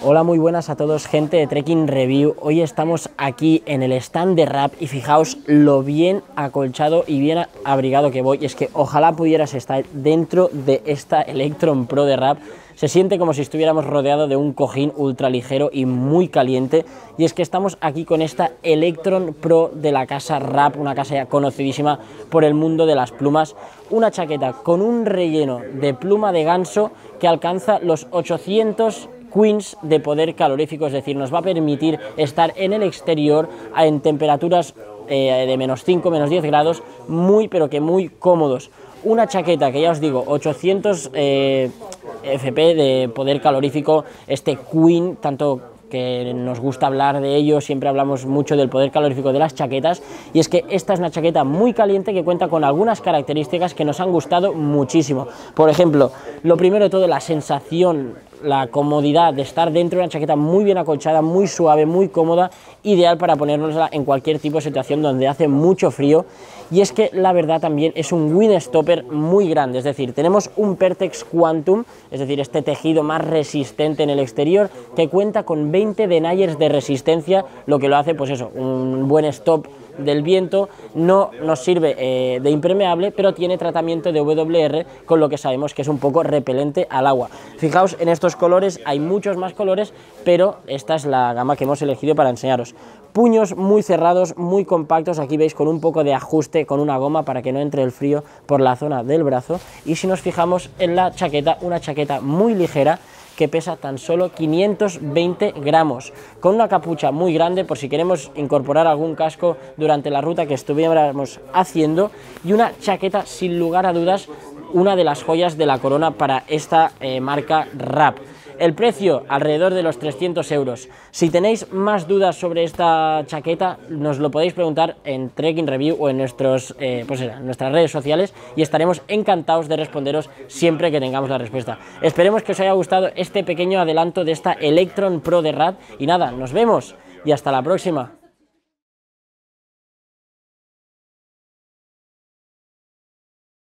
Hola, muy buenas a todos, gente de Trekking Review. Hoy estamos aquí en el stand de Rap y fijaos lo bien acolchado y bien abrigado que voy. Y es que ojalá pudieras estar dentro de esta Electron Pro de Rap. Se siente como si estuviéramos rodeados de un cojín ultra ligero y muy caliente. Y es que estamos aquí con esta Electron Pro de la casa Rap, una casa ya conocidísima por el mundo de las plumas. Una chaqueta con un relleno de pluma de ganso que alcanza los 800 Queens de poder calorífico, es decir, nos va a permitir estar en el exterior en temperaturas de menos 5, menos 10 grados, pero que muy cómodos. Una chaqueta que ya os digo, 800 FP de poder calorífico, este Queen, tanto que nos gusta hablar de ello, siempre hablamos mucho del poder calorífico de las chaquetas, y es que esta es una chaqueta muy caliente que cuenta con algunas características que nos han gustado muchísimo. Por ejemplo, lo primero de todo, la sensación, la comodidad de estar dentro de una chaqueta muy bien acolchada, muy suave, muy cómoda, ideal para ponérnosla en cualquier tipo de situación donde hace mucho frío. Y es que la verdad también es un windstopper muy grande, es decir, tenemos un Pertex Quantum, es decir, este tejido más resistente en el exterior, que cuenta con 20 deniers de resistencia, lo que lo hace, pues eso, un buen stop del viento. No nos sirve de impermeable, pero tiene tratamiento de WR, con lo que sabemos que es un poco repelente al agua. Fijaos en estos colores, hay muchos más colores, pero esta es la gama que hemos elegido para enseñaros. Puños muy cerrados, muy compactos, aquí veis con un poco de ajuste con una goma para que no entre el frío por la zona del brazo. Y si nos fijamos en la chaqueta, una chaqueta muy ligera que pesa tan solo 520 gramos, con una capucha muy grande por si queremos incorporar algún casco durante la ruta que estuviéramos haciendo, y una chaqueta sin lugar a dudas una de las joyas de la corona para esta marca Rap. El precio alrededor de los 300 euros. Si tenéis más dudas sobre esta chaqueta, nos lo podéis preguntar en Trekking Review o en nuestras redes sociales, y estaremos encantados de responderos siempre que tengamos la respuesta. Esperemos que os haya gustado este pequeño adelanto de esta Electron Pro de Rap, y nada, nos vemos y hasta la próxima.